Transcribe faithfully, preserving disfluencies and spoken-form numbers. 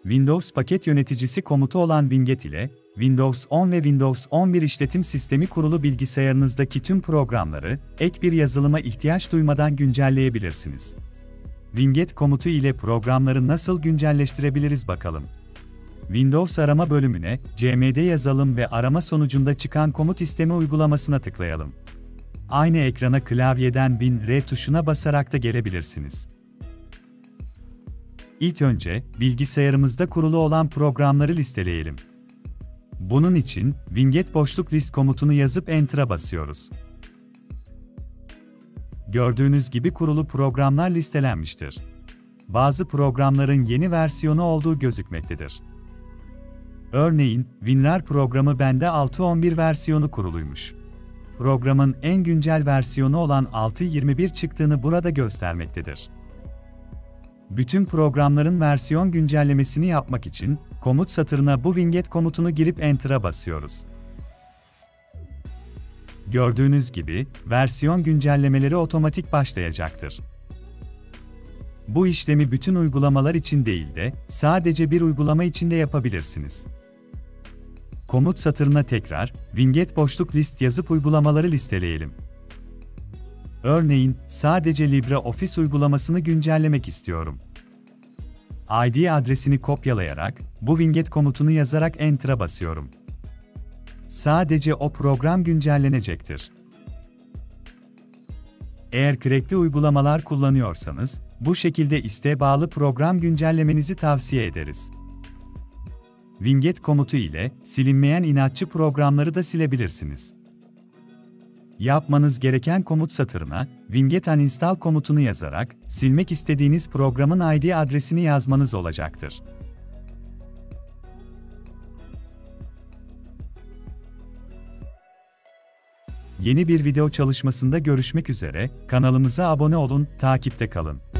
Windows paket yöneticisi komutu olan Winget ile, Windows on ve Windows on bir işletim sistemi kurulu bilgisayarınızdaki tüm programları, ek bir yazılıma ihtiyaç duymadan güncelleyebilirsiniz. Winget komutu ile programları nasıl güncelleştirebiliriz bakalım. Windows arama bölümüne, C M D yazalım ve arama sonucunda çıkan komut isteme uygulamasına tıklayalım. Aynı ekrana klavyeden Win R tuşuna basarak da gelebilirsiniz. İlk önce, bilgisayarımızda kurulu olan programları listeleyelim. Bunun için, Winget boşluk list komutunu yazıp Enter'a basıyoruz. Gördüğünüz gibi kurulu programlar listelenmiştir. Bazı programların yeni versiyonu olduğu gözükmektedir. Örneğin, WinRAR programı bende altı nokta on bir versiyonu kuruluymuş. Programın en güncel versiyonu olan altı nokta yirmi bir çıktığını burada göstermektedir. Bütün programların versiyon güncellemesini yapmak için, komut satırına bu Winget komutunu girip Enter'a basıyoruz. Gördüğünüz gibi, versiyon güncellemeleri otomatik başlayacaktır. Bu işlemi bütün uygulamalar için değil de, sadece bir uygulama için de yapabilirsiniz. Komut satırına tekrar, Winget boşluk list yazıp uygulamaları listeleyelim. Örneğin, sadece LibreOffice uygulamasını güncellemek istiyorum. I D adresini kopyalayarak, bu Winget komutunu yazarak Enter'a basıyorum. Sadece o program güncellenecektir. Eğer crackli uygulamalar kullanıyorsanız, bu şekilde isteğe bağlı program güncellemenizi tavsiye ederiz. Winget komutu ile, silinmeyen inatçı programları da silebilirsiniz. Yapmanız gereken komut satırına, Winget uninstall komutunu yazarak, silmek istediğiniz programın I D adresini yazmanız olacaktır. Yeni bir video çalışmasında görüşmek üzere, kanalımıza abone olun, takipte kalın.